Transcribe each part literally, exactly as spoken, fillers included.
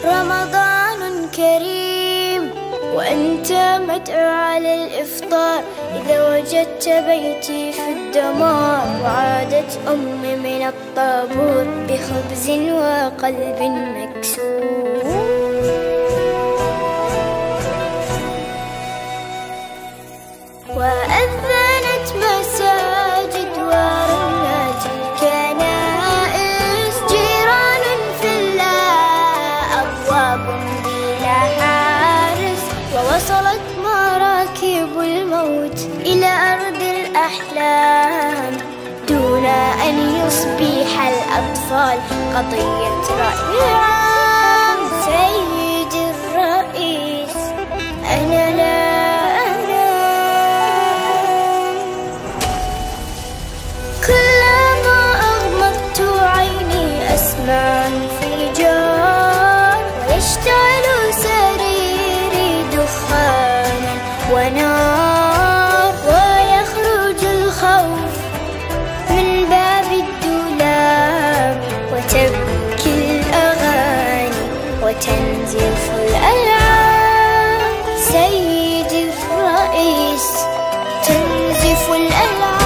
رمضان كريم وأنت مدعو على الإفطار، إذا وجدت بيتي في الدمار وعادت أمي من الطابور بخبز وقلب مكسور. وأذنت مساجد ورنت الكنائس، جيران في الله أبواب بلا حارس، ووصلت مراكب الموت إلى أرض الأحلام دون أن يصبح الأطفال قضية رأي عام. سيدي الرئيس أنا لا أسمع انفجار ويشتعل سريري دخانا ونار، ويخرج الخوف من باب الدولاب وتبكي الأغاني وتنزف الألعاب. سيدي الرئيس تنزف الألعاب.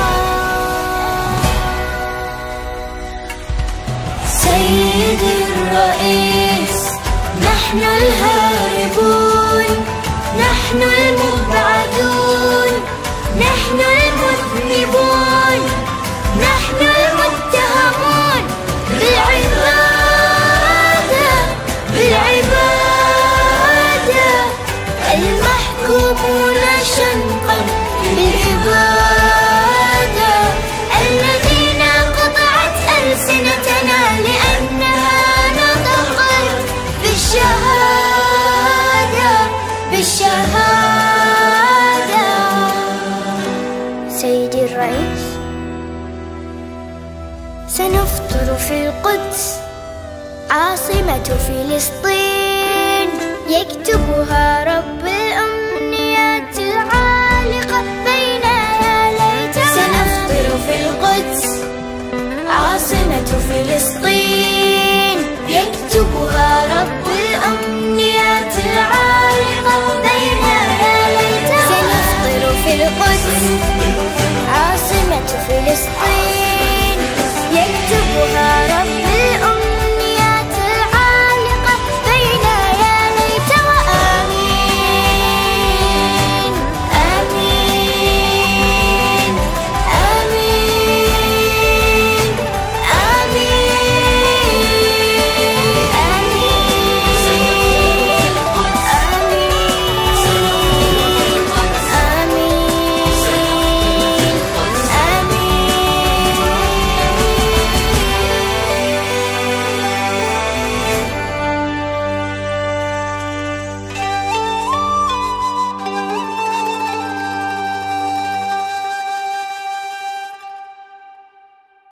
سيدي الرئيس نحن الهاربون، نحن المبعدون، نحن المذنبون، نحن المتهمون بالعبادة بالعبادة، المحكومون شنقا بالإبادة، الذين قطعت ألسنتنا لأنها نطقت بالشهادة بالشهادة. سيدي الرئيس سنفطر في القدس عاصمة فلسطين، يكتبها رب